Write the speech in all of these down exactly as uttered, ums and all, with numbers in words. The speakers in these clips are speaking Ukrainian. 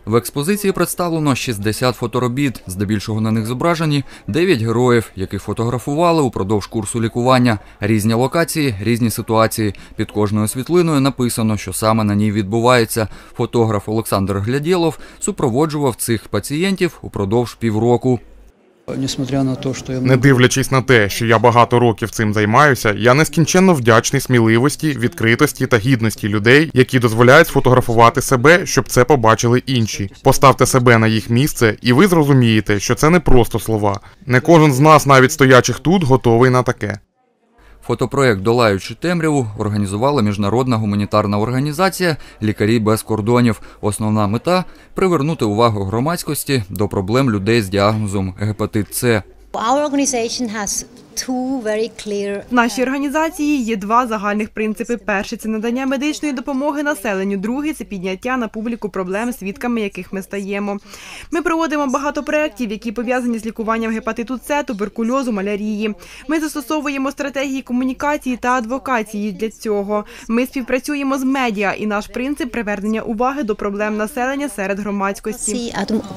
В експозиції представлено шістдесят фоторобіт, здебільшого на них зображені дев'ять героїв, яких фотографували упродовж курсу лікування. Різні локації, різні ситуації. Під кожною світлиною написано, що саме на ній відбувається. Фотограф Олександр Глядєлов супроводжував цих пацієнтів упродовж півроку. Не дивлячись на те, що я багато років цим займаюся, я нескінченно вдячний сміливості, відкритості та гідності людей, які дозволяють сфотографувати себе, щоб це побачили інші. Поставте себе на їх місце, і ви зрозумієте, що це не просто слова. Не кожен з нас, навіть стоячих тут, готовий на таке. Фотопроєкт «Долаючи темряву» організувала міжнародна гуманітарна організація «Лікарі без кордонів». Основна мета – привернути увагу громадськості до проблем людей з діагнозом гепатит С. В нашій організації є два загальних принципи. Перший – це надання медичної допомоги населенню. Другий – це підняття на публіку проблем, свідками яких ми стаємо. Ми проводимо багато проєктів, які пов'язані з лікуванням гепатиту С, туберкульозу, малярії. Ми застосовуємо стратегії комунікації та адвокації для цього. Ми співпрацюємо з медіа, і наш принцип – привернення уваги до проблем населення серед громадськості.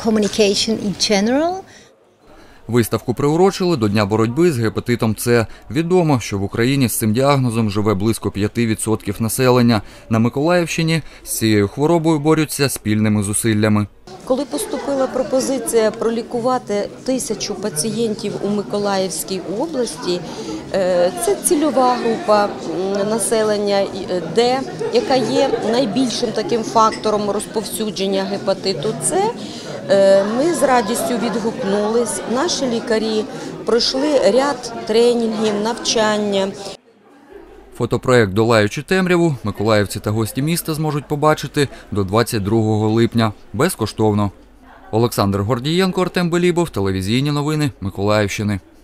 Виставку приурочили до Дня боротьби з гепатитом С. Відомо, що в Україні з цим діагнозом живе близько п'яти відсотків населення. На Миколаївщині з цією хворобою борються спільними зусиллями. Коли поступила пропозиція пролікувати тисячу пацієнтів у Миколаївській області, це цільова група населення Д, яка є найбільшим таким фактором розповсюдження гепатиту С, ми з радістю відгукнулись. Наші лікарі пройшли ряд тренінгів, навчання. Фотопроєкт «Долаючи темряву» миколаївці та гості міста зможуть побачити до двадцять другого липня. Безкоштовно. Олександр Гордієнко, Артем Белібов, телевізійні новини Миколаївщини.